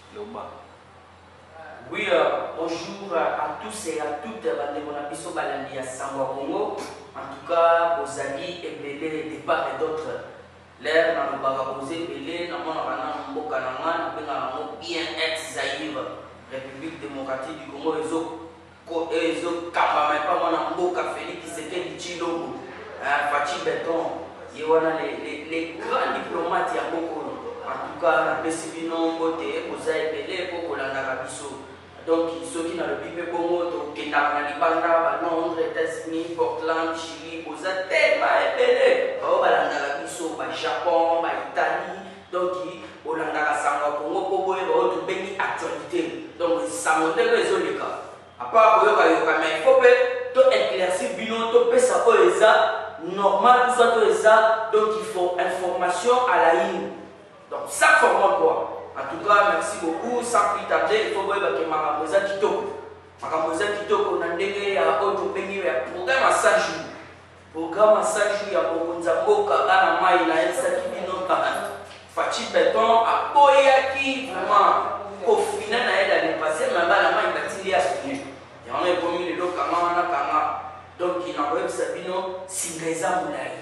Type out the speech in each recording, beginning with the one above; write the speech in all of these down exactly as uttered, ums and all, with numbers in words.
Oui, euh, bonjour à tous et à toutes. Bandemona-biso balandi ya Sangwa Congo. En tout cas, aux amis et belé de part et d'autre. L'air dans le barabosé belé, dans mon rana, mboka nanga, na bien ex Zaïre, République démocratique du Congo, ezo ezo kamba mais pas mon mboka Félix Tshisekedi Tshilombo, Fachi Beton, yewana les les les grands diplomates ya Boko. En tout cas, na pesibino mbote, oza belé pour kolanda biso. Donc, ceux qui n'ont le bipé Congo, Kenya, Libanda, Londres, États-Unis, Portland, Chili, vous êtes tellement épelés. Oh, Balandara Bisso, Japon, Italie. Donc, Balandara Sangwa Congo, Pogo, et votre béni actualité. Donc, ça me donne les autres cas. À part que mais il faut que éclaircir Bino, to pesa ça normal, tout ça, tout ça. Donc, il faut information à la ligne. Donc, ça forme quoi? En tout cas, merci beaucoup. Sans plus tarder, il faut voir que Makamoza Kitoko. Makamoza Kitoko, on a dit à Ojo Bengi, programme à cinq jours. Programme à cinq jours, il y a beaucoup de Zamboka, Gana Maïla, Elsa Kibino, Fachi Beton, à Boyaki, vraiment, au final, elle a dépassé, mais la main est bâtie à ce niveau. Il y en a promis le lot, Kama, Kama. Donc, il en a Sabino, Singaïza Moulaï.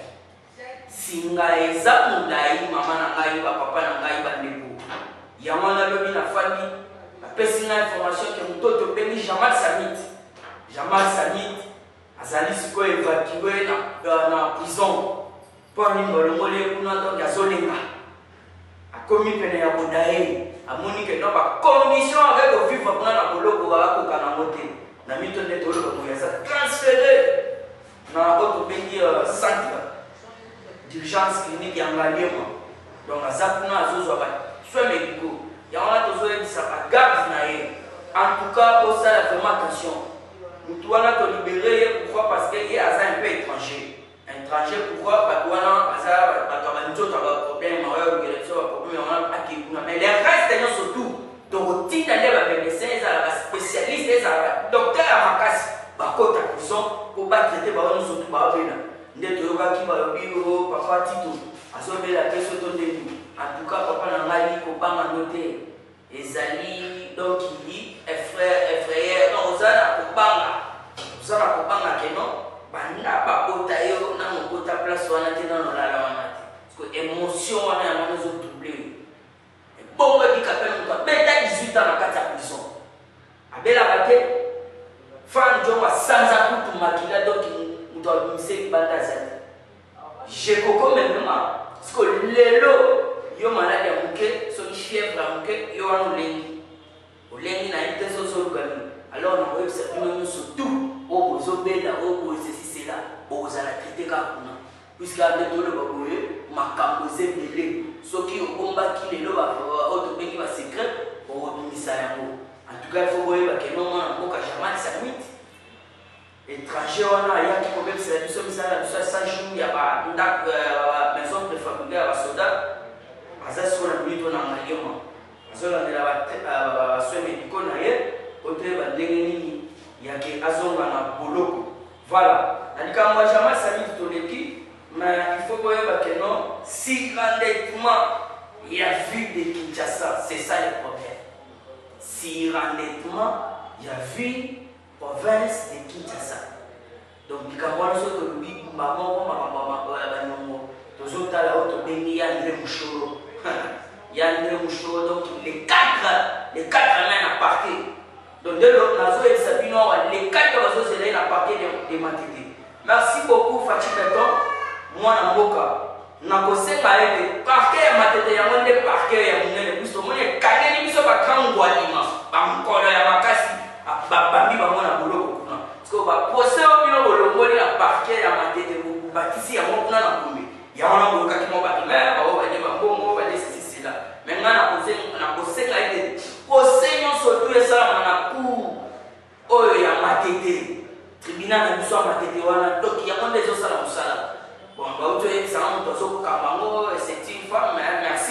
Singaïza Moulaï, maman Nangaïba, papa Nangaïba, Nebo. Yamana lobi na famille, la personne information que nous tous béni Jamal Samit. Jamal Samit, Azali Siko évacué dans la prison. Pour une bonne pour donc Yazolenga. A commis pene ya Bodae, a monique non pas condition avec le vivre pour la boloko à Kokanamote. Na mito de tolo pour ça transféré dans autre béni centre d'urgence clinique ya Ngaliema. Donc Azakuna Azozo soit médicaux, il y a un autre qui s'appelle garde. En tout cas, pour ça, vraiment attention. Nous devons nous libérer. Pourquoi? Parce qu'il y a un peu étranger. Étranger, pourquoi? Parce que nous avons un problème, mais les restes, surtout, donc, si vous avez un médecin, un spécialiste, un docteur à ma casse, par contre, à prison, pour ne pas traiter, nous surtout par là. Nous devons nous papa Tito, à sauver la question de nous. En tout cas, papa n'a pas dit qu'on va noter. Et Zali, donc il dit, frère, frère, non, vous avez un copanga. Vous avez un copanga qui non, bah, n'a pas potayo, n'a pas pota place, on a été dans la lame. Parce que l'émotion, on a un peu troublé. Et bon, on dit qu'à peine, on a dix-huit ans dans la prison. À Bela Baké, fan John a sans à tout maquiller, donc il doit nous dire que Bandazali. J'ai coco maintenant, parce que les lots. Yo malade ya muke so fièvre ya muke yo wana lengi olengi na ite so so gami alors na website nous surtout au bozobela au ceci c'est là au la traiter ka kuna puisque avec tout le baboye makambo zebele soki okomba ki lelo ba auto bengi ba secret au bimisa yango. En tout cas il faut voir que non na mboka Jamal Samit étranger wana ya ki problème c'est la biso misala biso cinq jours ya ba ndak maison préfabulée ba soda. Azasi on a mis ton engagement. Azola de la soins médicaux naie, côté bandengeni, ya ke azonga na boloko. Voilà. Nalika moi Jamal Samit toleki, mais il faut voir que non, si grandement il y a vu de Kinshasa, c'est ça le problème. Si grandement il y a vu province de Kinshasa. Donc il y a un peu de lui, maman, maman, maman, maman, toujours à la haute béni, il y a un mouchoro. Il y a un mouchoro, donc les quatre, les quatre mains à partir. Donc de l'autre, les quatre oiseaux c'est là à partir des matériaux. Merci beaucoup, Fachi Beton. Moi, Namboka, Nakose Maël, parquet à matériaux, il y a un des parquets à mon épouse, mon est calé, il y a un grand gualima, encore à ma casse, à Babi, à mon abolo. Parce que va procéder au bureau, le mot est à parquet à matériaux, vous bâtissez à mon plan à Boumé. Il y a un avocat qui m'a battu, mais on va dire, on va dire ceci, là. Maintenant, on a posé la idée. Posé, on surtout, et ça, on a cours. Oh, il y a ma tête. Tribunal, il y a ma tête. Donc, il y a des autres salons. Bon, bah, tu es salon, tu es c'est une femme, merci,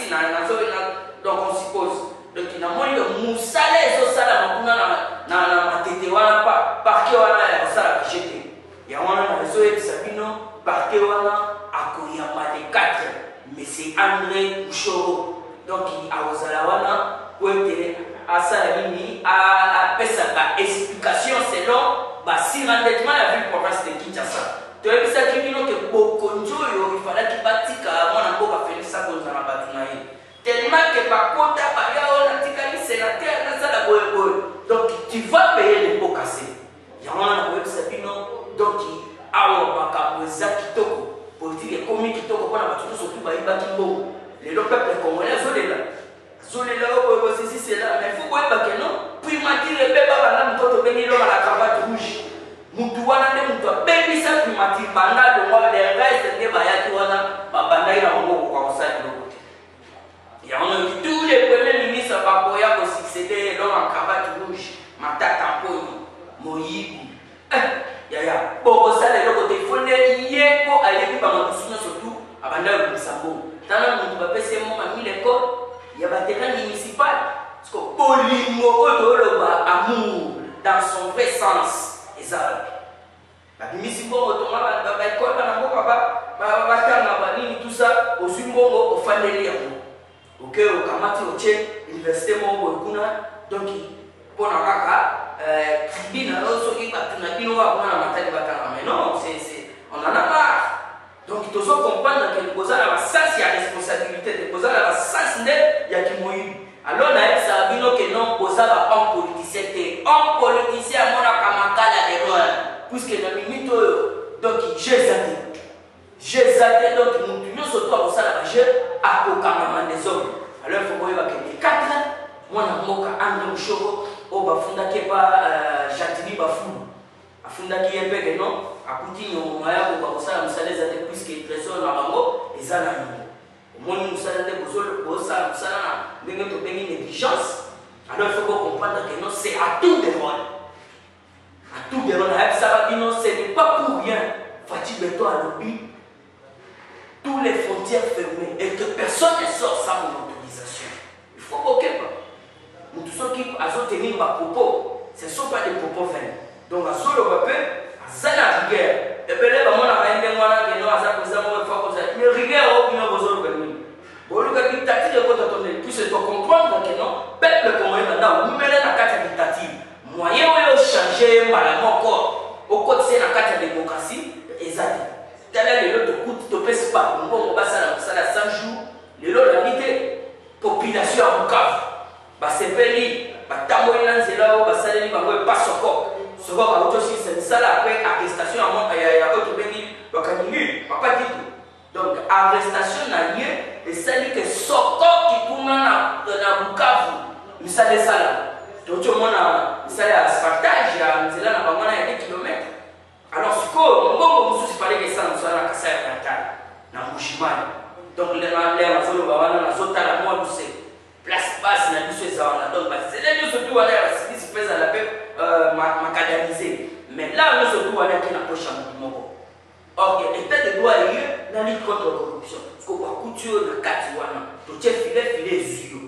donc on suppose. Donc, il y a moins de moussalés au salon, on a ma tête, on a pas, par qui on a un salon qui jeté. Il y a un réseau de Sabino, par qui on a Akoyama de quatre, mais c'est André Bouchoro. Donc, il y a Ozalawana, où était à Salamini, à la explication selon Basir endettement la ville province de Kinshasa. Tu as vu ça qui dit que Bokonjo, il fallait qu'il bâtisse à mon amour à faire ça dans la bataille. Tellement que Bakota, Baya, on a dit que c'est la terre, dans la boue. Donc tu vas payer les pots cassés. Il y a un web sabino, donc il a un Bakamoza Kitoko, pour dire que comme Kitoko, on a battu surtout Baïba Kimbo. Les peuples congolais, Zolela. Zolela, c'est c'est là, mais il faut voir que non. Puis m'a dit le bébé, là, on peut venir à la cravate rouge. Moutoua n'a pas baby ça, puis m'a dit, banda de moi, les restes de Bayaki, on a banda il a un mot pour ça de l'autre côté. Il y a tous les premiers ministres à Bakoya pour succéder l'homme en cravate rouge, Matata Pony, Moïbu. Il y a pour ça de l'autre côté, il faut les lier pour aller pour ma surtout à Banda de Sambo. Dans le monde, P C M a mis l'école, il y a un terrain municipal. Parce que Polimo, amour, dans son vrai sens, et ça. La municipal, on a l'école, tout ça, au Sumbo, au Fanelli. Ok, au Kamati, au Tché, l'université Mongo, donc, pour la Raka, Tribune, alors, ceux qui battent la Bino, on a maté mais non, on en a marre. Donc, il faut comprendre que les la sens, il y a responsabilité. Les la sens, il y a qui mouille. Alors, on a dit ça, que non, posa va homme politicien. Homme politicien, mon akamakala de loin. Puisque dans le minute, donc, j'ai zaté. J'ai zaté, donc, nous sommes tous à la majeure, à Kokamaman des hommes. Alors, il faut voir que les quatre, moi, je suis un homme chaud, au Bafunda qui est pas Jatini Bafou. Afunda qui est payé, non? À Poutine, on a eu un salaire de plus que trésor dans Bango, et ça, au moins, nous sommes des besoins, ça, ça, nous avons une négligence. Alors, il faut comprendre que non, c'est à tout des rôles. À tout des rôles, ça va dire non, ce n'est pas pour rien. Fatigue toi à l'objet, tous les frontières fermées, et que personne ne sort sans mon autorisation. Il faut aucun pas. Nous tous ceux qui ont tenu ma propos, ce ne sont pas des propos vains. Donc, à ce moment-là, Zana rigueur. Et puis là, on a un peu de temps, on a un peu de temps, mais rigueur, on a besoin de nous. Bon, le gars qui t'a dit de quoi t'attendre, puis c'est pour comprendre que non, peuple congolais maintenant, vous mettez la carte dictative. Moyen où il changer mal encore, au côté c'est la carte démocratie, exact. Tel est le lot de coût, de pèse pas. On va ça à cent jours, le lot de l'unité, population à Bukavu. Bah, c'est payé, bah, Tamoïlan, c'est là où bah, ça n'est pas encore. Ce qu'on a aussi, c'est ça après arrestation à moi, il y a autre béni, le canigui, papa dit tout. Donc, arrestation n'a rien, et ça dit que Soko qui tourne dans Bukavu, nous savons ça là. Donc, tout le monde a asphaltage, il y a des kilomètres. Alors, ce qu'on a dit, c'est pas que ça, nous sommes à Kassai à Natal, dans Mouchimane. Donc, les gens, les enfants, les enfants, les enfants, les enfants, place basse na biso ezala donc c'est là nous surtout aller à ce qui se fait à la paix macadamisé mais là nous surtout aller qui na poche à moko or l'état de droit est dans lutte contre la corruption parce que kwa couture na kati wana to tie filet filet zio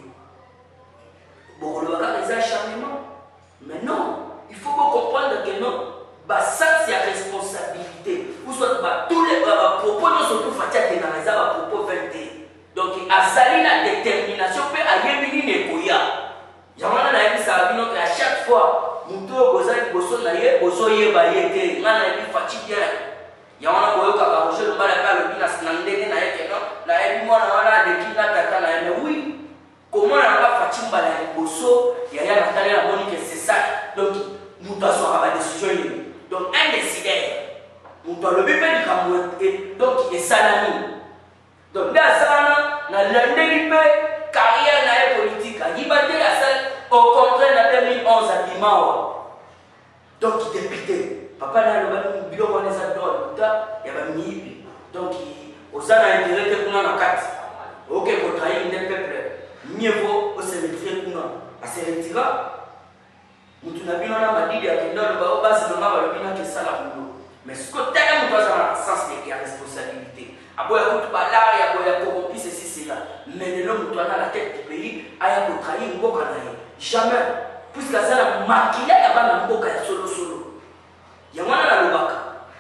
bon le bagage les acharnements mais non il faut comprendre que non bah ça c'est la responsabilité ou soit bah tous les propos nous surtout fatia tenariza ba propos vingt. Donc, Azali la détermination peut aller venir Nekoya. Jamana na yebi sabino que à chaque fois, muto bozali boso na ye boso ye ba yete, ngana yebi fatigue. Yamana boyo ka ka rocher le balaka le bina snandene na yeke no, na yebi mwana wana de kina tata na yeme oui. Comment on va fatigue ba la boso, ya ya na tale la moni que c'est ça. Donc, muto so ba décision ni. Donc, un décideur. Muto le bébé du Cameroun donc il est salami. Donc, dans ça, dans l'année carrière politique, il va dire la salle au contraire en deux mille onze à Dimao. Donc, il est député. Papa n'a le bureau on les adore, il y a un mini. Donc, aux ans intérêt de Kuna Nakat. Ok, pour trahir des peuples, mieux vaut au sélectionner Kuna. À se retirer, nous n'avons pas dit qu'il y a une base de la que ça la boulot. Mais ce que tu as, nous avons un sens de la responsabilité. Aboya Koutbala, Aboya corrompu, ceci, cela. Mais l'homme doit dans la tête du pays, Aya Kotrahi, Mboka Naye. Jamais. Puisque ça a maquillé, il y a Mboka solo solo. Il y a un Lobaka.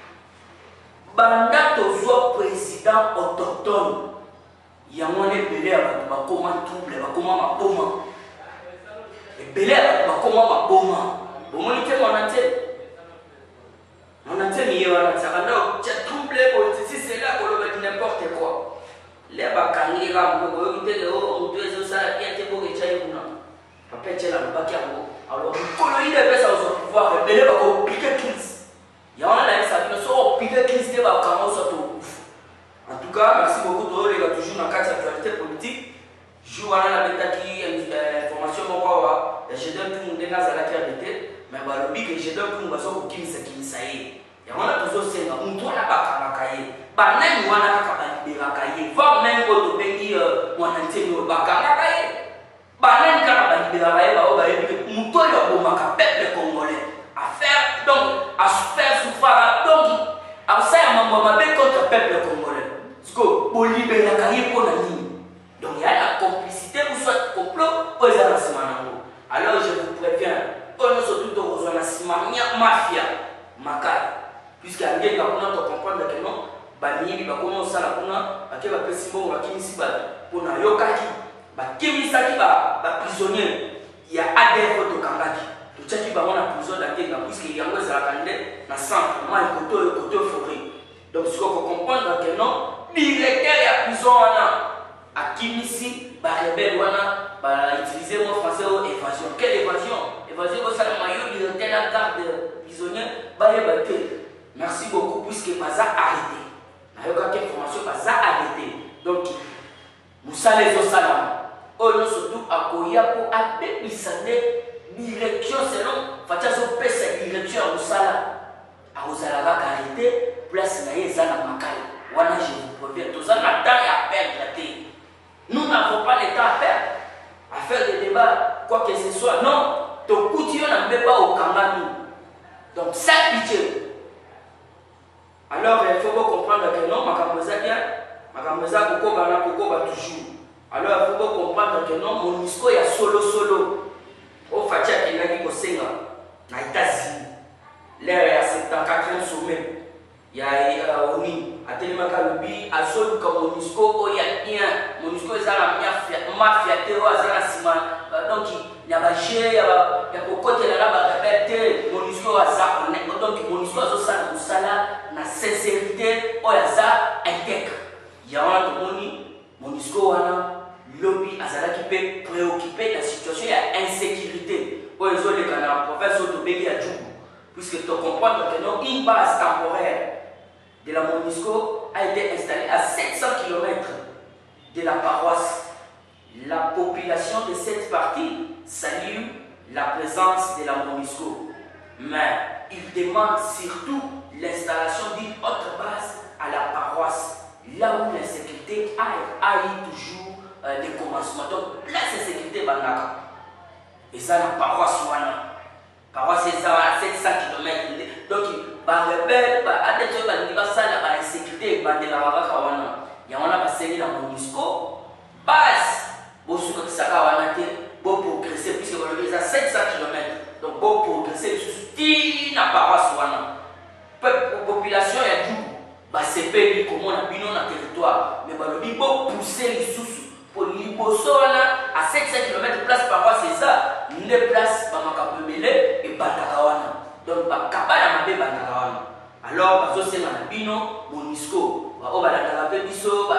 Banda Tozo, président autochtone. Il y a un épelé à Bakoma Trouble, Bakoma Mapoma. Et ebele ya bakoma maboma bomoni te mwana te mwana te miye wana sakanda tia tremble politisi c'est là koloba di n'importe quoi le bakangi ka mbo boyo te le o mtu ezo sala bien te boke chai kuna papa tela lobaki yango alors kolo ide pesa au pouvoir ebele bako piquer crise ya wana la ça ne so piquer crise te bakanga so to en tout cas merci beaucoup to les gars toujours dans quatre actualité politique jour wana na betaki information moko wa je donne tout monde na zala kiabete mais balobi que je donne tout monde baso kokimisa kimisa ye ya wana tozo senga mtu wana bakanga kaye banani wana kaka balibera ye va même ko to bengi mwana nteno bakanga kaye banani kaka balibera ye ba o ba yebi mtu ya bomaka peuple congolais à faire donc à faire souffrir donc à faire mambo mabe contre peuple congolais parce que bolibera kaye pour nani. Donc il y a la complicité ou soit complot aux Arasimano. Alors je vous préviens, on nous surtout aux Arasimania mafia, makai. Puisqu'il y a des gens qui comprendre que non, Bani, va commencer à la puna, à qui va passer bon, à qui ici va, pour na yokaki, bah qui misaki va, va prisonnier. Il y a adhérent de Kangaki. Tout ça qui va avoir la prison d'accueil, puisqu'il y a un peu la candidate, na centre, moi le côté, le côté forêt. Donc ce qu'il faut comprendre que non, directeur il y a prison là. À Kimisi, bah rebelle wana, bah utiliser mon français ou évasion. Quelle évasion? Évasion au salon maillot de la garde prisonnier, bah y battre. Merci beaucoup puisque Baza arrêté. Nayoka quelle formation Baza arrêté. Donc Moussa les Osalam. Oh nous surtout à Koya pour appeler direction selon Fatiaso pèse direction à Moussala. À Osalaga arrêté, place naye Zana Makai. Wana je vous préviens, tout ça n'a pas à perdre. Nous n'avons pas le temps à perdre, à faire des débats, quoi que ce soit. Non, ton couture n'a même pas au Kangani. Donc, ça pitié. Alors, il faut comprendre que non, ma camosa bien, ma camosa koko bana koko ba toujours. Alors, il faut comprendre que non, mon disco il y a solo solo. Au Fatia qui n'a dit Senga, na États-Unis. L'air est à soixante-quatrième sommet. Il y a Oni, à Télémaka Lubi, à Sol comme Monisco, il y a bien, Monisco est à la mafia, Théo, à la Sima, donc il y a Bagé, il y a Cocotte, il y a la Babette, Monisco à ça, donc Monisco à ça, pour ça là, la sincérité, il y a ça, intègre. Il y a un Moni, Monisco, lobby, à ça qui peut préoccuper la situation, il y a insécurité. Pour les autres, les canards, professeur de Béli à Djougou, puisque tu comprends que non, une base temporaire de la Monisco a été installée à sept cents kilomètres de la paroisse. La population de cette partie salue la présence de la Monisco, mais il demande surtout l'installation d'une autre base à la paroisse, là où l'insécurité a, a eu toujours euh, des commencements. Donc, la sécurité Banaka. Et ça, la paroisse Wana. Paroisse c'est à sept cents kilomètres. Donc, les rebelles, les la insécurité, la il y a la Monisco, base, pour progresser, puisque vous à sept cents kilomètres. Donc, pour progresser, il la paroisse. La population est du c'est pays comme on a bien dans le territoire, mais il faut pousser les sous pour les à sept cents kilomètres de place paroisse, c'est ça, une place pour Makapemele et Batakawana. Donc, Bakabana Mabe Batakawana. Alors, parce que c'est un bino, Monisco, on va la biso,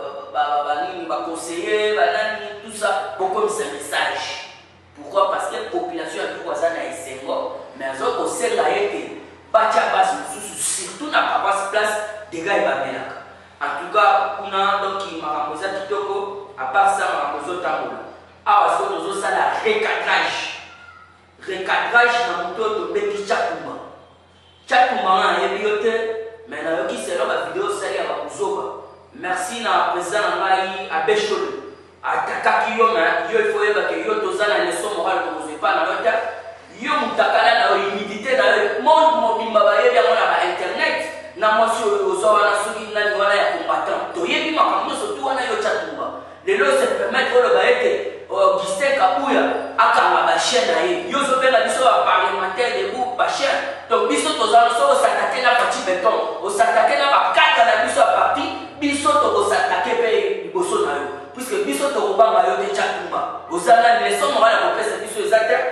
va conseiller, tout ça, pour comme ce message. Pourquoi? Parce que la population a tout voisin à Essengo, mais elles ont aussi la été. Bachabas, surtout n'a pas place des gars et Babelaka. En tout cas, on a donc qui m'a posé Kitoko, à part ça, m'a posé Tamoula. Ah, parce que nous avons ça, la recadrage. Recadrage dans mon tour de Béki Tchakouma. Tchakouma, il y a bioté, mais il y a qui c'est là, ma vidéo, ça y est, à Bouzoba. Merci à président Maï, à Béchol, à Takakiyom, il faut que yo toza la leçon morale que vous n'avez pas dans le temps. Yo mutakala na humidité dans le monde mobile, babaye bien on a internet. Na moi sur aux wana suki na wala ya combattant. To yebi makambo surtout wana yo Tchakouma. Les lois se permettent de baïté Augustin Kabuya akanga ba chaîne na ye. Yo zo bela biso parlementaire de vous ba chaîne. Donc biso tozana so s'attaquer na parti béton, au s'attaquer na ba kata na biso parti, biso to s'attaquer pe liboso na yo. Puisque biso to banga yo de Tchakouma. Ozana les sommes morales pour faire biso exact.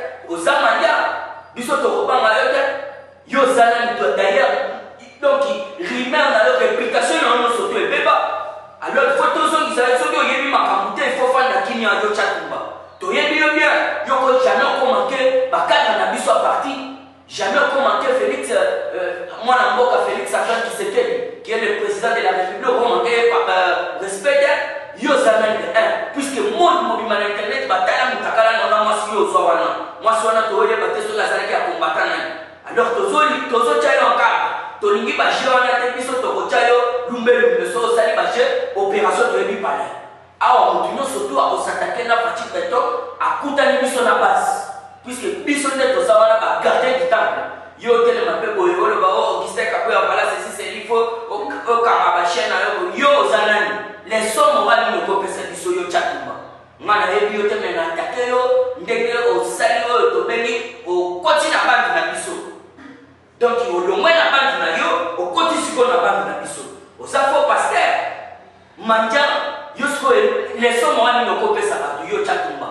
biso tokobanga yo te yo ozala nito d'ailleurs donc rimer na yo réputation na yo soto ebeba alors il faut tozongisa soki oyebi makambo te il faut fanda kini ya yo Tchatumba toyebi yo bien yoko jamais okomake bakadre na biso a parti jamais okomake Félix mwana mboka Félix Antoine Tshisekedi qui est le président de la République okomake respect yo ozala nde puisque monde mobima na internet batala mutakala na mwasi yo ozwa wana mwasi wana toyeba te soki azalaki ya kombata nani alors tozotya yo nkaba tolingi baje wana te biso tokotya yo lumbelumbe so osali baje opération toyebi pale awa motu nyonso tu akosatake na Faci Beton akutani biso na base puisque biso nde toza wana bagardien du temple yo telema mpe boye oloba o Augustin Kabuya bala ceci c'est il faut okanga bachaine na yo yo oza nani leso morale nini okopesa biso yo Tchatumba nga nayebi yo te me na atake yo ndenge osali oyo tobengi okoti na bandi na biso donc olongwe na bandi na yo okoti sikoyo na bandi na biso oza faux pasteur mandiana yo sikoyo leso morale nini okopesa bato yo Tchatumba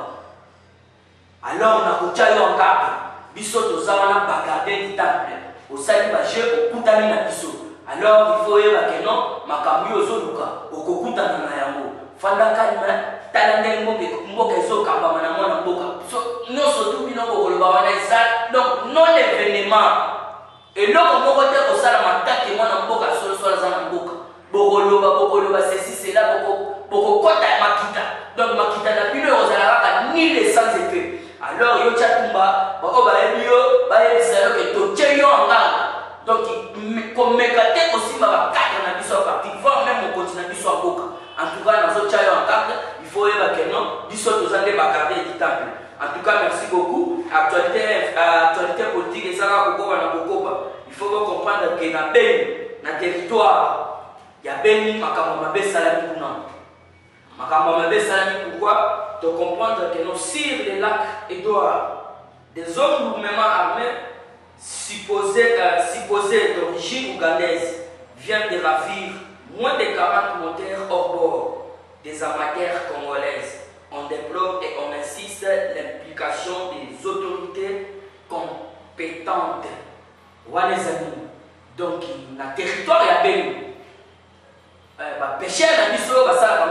alors nakotya yo ngape biso toza wana bagardien du temple osali baje okutani na biso alors il faut oyeba ke non makambo yo ozoluka okokutana na yango fanda kalima tala ndenge mboka ezokambama na mwana mboka nyonso tu bino bokoloba wana eza donc non événement eloko moko te kosala matake mwana mboka solosolo aza na mboka bokoloba bokoloba ceci cela bokokota makita donc makita na bino ozala kaka ni le sans effet alors yo Tchatumba bako bayebi yo bayebisa yo ke totye yo anganga donc komeka te kosimba bakadre na biso ya parti voire même mokonzi na biso ya mboka en tout cas nazotya yo encadre il faut oyeba ke non biso toza nde bagardien du temple en tout cas merci beaucoup actualité actualité politique ezalaka kokoba na kokoba il faut comprendre ke na Beni na territoire ya Beni makambo mabe esalami kuna makambo mabe esalami pourquoi de comprendre que nos sires des lacs Edouard, des hommes lourdement armés supposés, euh, supposés d'origine ougandaise, viennent de ravir moins de quarante moteurs hors bord des amateurs congolaises. On déplore et on insiste l'implication des autorités compétentes. Voilà les amis. Donc, dans le territoire, il y a Beni. Pêcher la biso, ça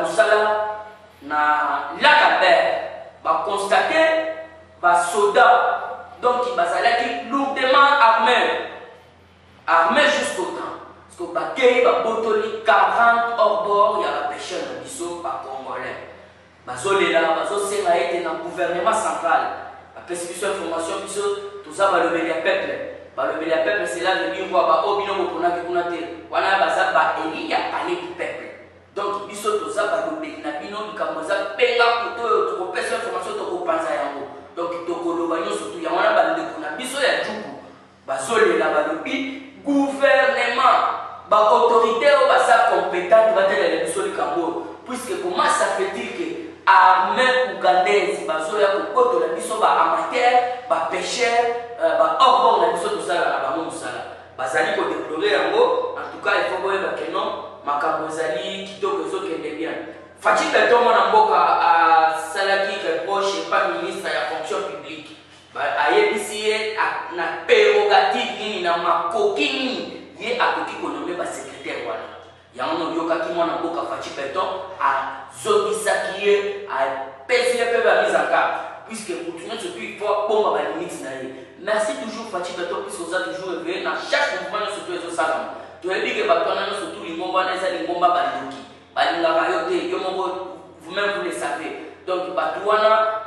na Lakaber, va constater va soldats donc il va lourdement armés armés jusqu'au temps parce que bakeyi va botoli quarante hors bord ya ba pêcheur na biso ba congolais bazolela bazosenga ete na gouvernement central bapesi biso information biso toza balobeli ya peuple balobeli ya peuple c'est là de dire quoi ba obino boponaki kuna te wana baza ba eli ya palais du peuple. Donc, biso toza balobeli na bino likambo za penga kuto tokopesa information tokopanza yango. Donc, tokoloba nyonso tu yango na bandeko na biso ya juku bazolela balobi gouvernement ba autorité o basa compétente batela biso likambo puisque comment ça fait dire que armée ougandaise bazoya kokotola biso ba amateur ba pêcheur ba hors bord na biso tosala na bango mosala bazali ko déplorer yango. En tout cas il faut boyeba que non makambo ezali kitoko ezokende bien. Faci Beton mwana mboka asalaki reproche pa ministre ya fonction publique ayebisi ye na prérogative nini na makoki nini ye akoki konome basekretare wana yango noyokaki mwana mboka Faci Beton azongisaki ye apesi ye mpe bamise en garde puisque mutu nyonso tu il faut bomba balimite na ye. Merci toujours Faci Beton puisque oza toujours éveillé na chaque mouvement nyonso tu ezosalama toyebi ke bato wana nyonso tu lingomba wana eza lingomba balingi balingaka yo te yo moko vous-même vous le savez. Donc bato wana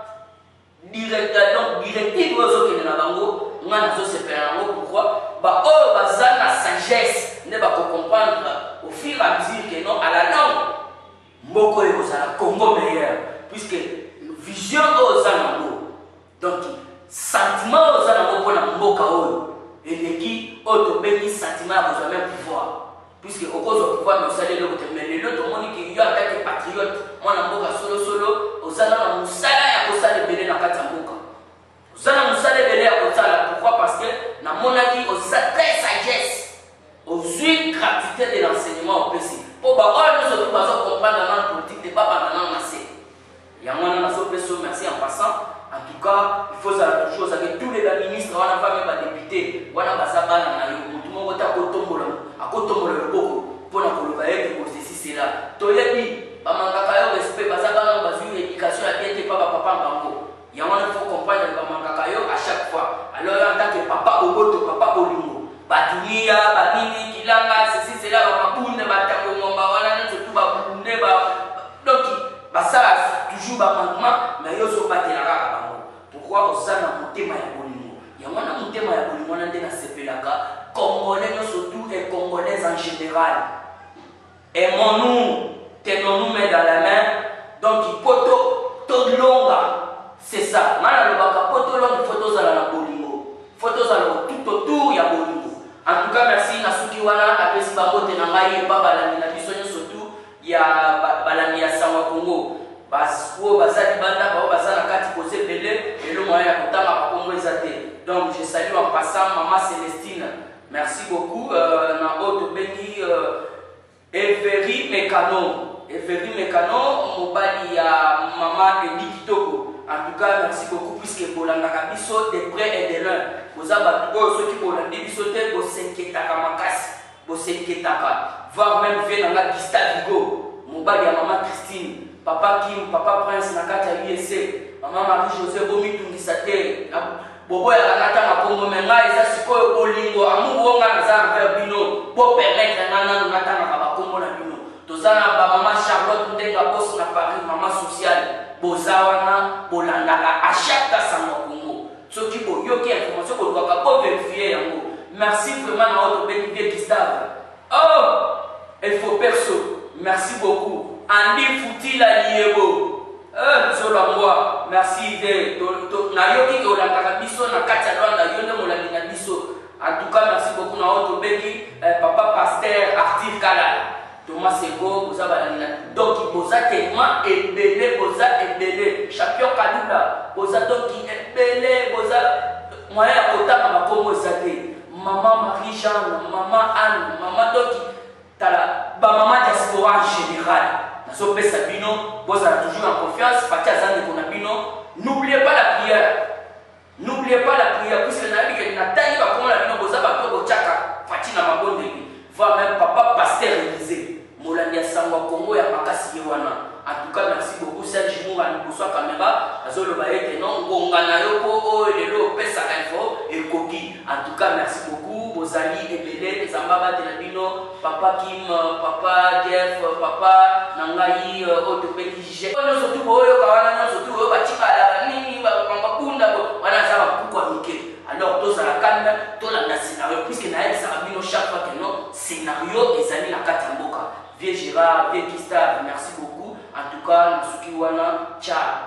directeur donc directive oyo ozokende na bango nga nazosepela yango pourquoi baoyo baza na sagesse nde bakocomprendre au fur et à mesure que non à la langue mboka oyo kozala Congo meilleur puisque vision oyo oza nango donc sentiment oyo oza nango mpona mboka oyo eleki oyo tobengi sentiment ya kozwa même pouvoir puisque okozwa pouvoir na osali eloko te mais lelo tomoni ke yo atake patriote mwana mboka solosolo ozala na mosala ya kosala ebele na kati ya mboka oza na mosala ebele ya kosala. Pourquoi? Parce que namonaki oza très sagesse ozwi gratuité de l'enseignement opesi mpo baoyo nyonso tu bazocomprendre na politique de babanda na na se yango wana nazopeso merci en passant. En tout cas il faut bozala toujours avec tous les ministres wana va même ba député wana basabana na yo mutu moko ta kotombola akotombola loboko pona koloba ete ko ceci cela toyebi bamangaka yo respect bazabana bazui éducation ya bien te pa papa bango ya wana faut comprendre bamangaka yo à chaque fois alors en tant que papa oboto papa bolingo batulia banini kilanga ceci cela bamabunde batango ngomba wana nzotu babunde ba donc basala toujours bamangement mais yo so batelaka bango pourquoi osana motema ya bolingo ya wana motema ya bolingo na nde na sepelaka congolais surtout et congolaises en général. Aimons-nous, tenons-nous main dans la main. Donc, il faut tout longa. C'est ça. Maintenant, le baka poto long, il faut tous aller à bolingo. Il faut tous aller tout autour, il y a bolingo. En tout cas, merci. Nasuki wana, après si bako tenangai, baba la mina bisonyo surtout, il y a balami ya Sawa Congo. Basko, bazali banda, bao bazana kati pose belé, et le moyen à kotama Congo ezate. Donc, je salue en passant Maman Célestine. Merci beaucoup. Euh, na haute béni euh, Everi Mekano. Everi Mekano, mobali ya Maman Edi Kitoko. En tout cas, merci beaucoup puisque pour la Nakabiso, de près et de loin. Vous avez ceux qui pour la débisoter, vous s'inquiétaka makasi, vous s'inquiétaka. Voir même venir dans la Gustave Vigo, mobali ya Maman Christine, Papa Kim, Papa Prince, Nakata U S A, Maman Marie-José Bomi Tungisate. Bobo ya kanata makongo menga eza sikoyo bolingo amu wonga na vers bino pour permettre nana ngata na bakongo na bino tozana ba Maman Charlotte ndenga boss na Paris Maman sociale bozawana bolandaka à chaque sango Congo ce qui bo yoki information ko doka ko vérifier yango merci vraiment na auto bénéfice Gustave oh il faut perso merci beaucoup Andy Futila Liebo Euh, Zolangwa, merci de Nayoki et Olanga Biso, na Katia Rwanda, Yone Molabina Biso. En tout cas, merci beaucoup na Otto Beki, Papa Pasteur, Arthur Kala, Thomas Sego, Boza Balanina. Donc, Boza tellement ébélé, Boza ébélé, Champion Kalula, Boza Doki ébélé, Boza Moyen à Kota, Mama Komo Zate, Maman Marie-Jeanne, Maman Anne, Maman Doki, Tala, Maman Diaspora en général. Sopé Sabino, vous avez toujours en confiance, n'oubliez pas la prière. N'oubliez pas la prière, puisque la vie n'a pas comme la vie, vous avez Tchaka, Fatina Mabonde, voir même Papa Pasteur Élysée, Molania Sangwa Congo et Makasi Wana. En tout cas, merci beaucoup, Serge Moura, pour sa caméra, Azolo Baete, non, Gonganayoko, Lelo, Pesa Info, et Kogi. En tout cas, merci beaucoup, Bozali, Ebele, Zambaba Telabino, Papa Kim, Papa Jeff, Papa Nangai, Otopeki, Gigé. On a surtout, on a surtout, on a surtout, Nini, Bambabunda, on a Zaba Poukwamike. Alors, tous à la canne, tous à la scénario, puisque Naël Sarabino, chaque fois que non, scénario, et Zani la Katamboka. Vieux Gérard, vieux Gustave, merci beaucoup. En tout cas, Nasuki Wana, ciao.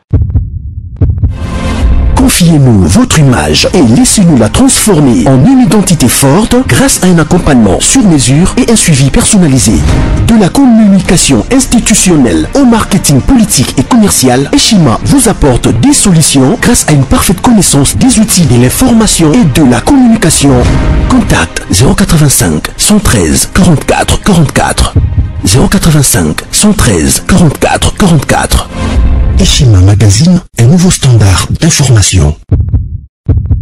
Confiez-nous votre image et laissez-nous la transformer en une identité forte grâce à un accompagnement sur mesure et un suivi personnalisé. De la communication institutionnelle au marketing politique et commercial, Eshima vous apporte des solutions grâce à une parfaite connaissance des outils de l'information et de la communication. Contact zéro quatre-vingt-cinq cent treize quarante-quatre quarante-quatre zéro quatre-vingt-cinq cent treize quarante-quatre quarante-quatre. Eshima Magazine, un nouveau standard d'information.